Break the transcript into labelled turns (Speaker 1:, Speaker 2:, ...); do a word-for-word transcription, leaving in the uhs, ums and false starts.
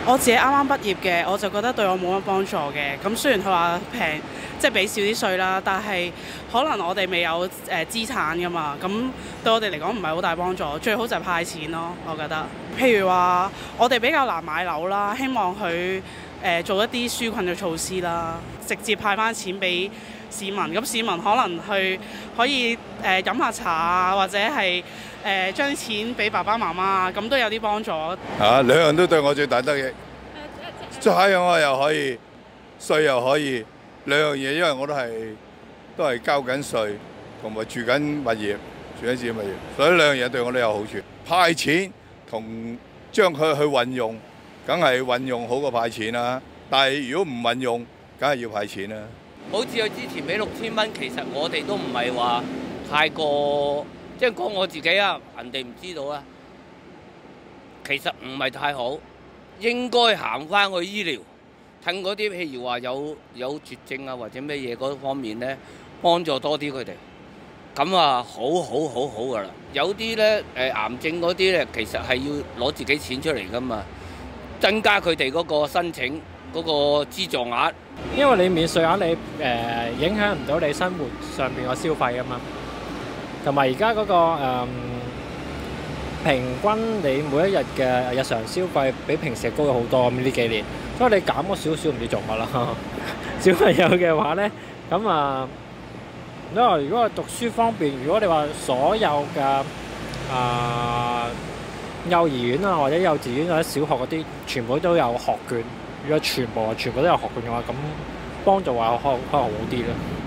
Speaker 1: 我自己啱啱畢業嘅，我就覺得對我冇乜幫助嘅。咁雖然佢話平，即係俾少啲稅啦，但係可能我哋未有誒、呃、資產㗎嘛。咁對我哋嚟講唔係好大幫助。最好就係派錢咯，我覺得。譬如話，我哋比較難買樓啦，希望佢誒、呃、做一啲紓困嘅措施啦，直接派翻錢俾市民。咁市民可能去可以誒、呃、飲下茶啊，或者係，誒、呃、將錢俾爸爸媽媽啊，咁都有啲幫助。
Speaker 2: 嚇、啊，兩樣都對我最大得益。差餉我又可以，稅又可以，兩樣嘢，因為我都係都係交緊稅，同埋住緊物業，住緊自己物業，所以兩樣嘢對我都有好處。派錢同將佢去運用，梗係運用好過派錢啦。但係如果唔運用，梗係要派錢啦。
Speaker 3: 好似佢之前俾六千蚊，其實我哋都唔係話太過。即係講我自己啊，人哋唔知道啊。其實唔係太好，應該行翻去醫療，趁嗰啲譬如話有有絕症啊或者咩嘢嗰方面咧，幫助多啲佢哋。咁啊，好好好好噶啦。有啲咧誒癌症嗰啲咧，其實係要攞自己錢出嚟噶嘛，增加佢哋嗰個申請嗰個資助額。
Speaker 4: 因為你免稅額，你誒、呃、影響唔到你生活上邊個消費噶嘛。同埋而家嗰個、呃、平均你每一日嘅日常消費比平時高咗好多咁呢幾年，所以你減咗少少唔知做乜啦。小朋友嘅話咧，咁啊，因為如果係讀書方面，如果你話所有嘅啊、呃、幼兒園啊或者幼稚園或者小學嗰啲，全部都有學券，如果全部全部都有學券嘅話，咁幫助話可可能好啲啦。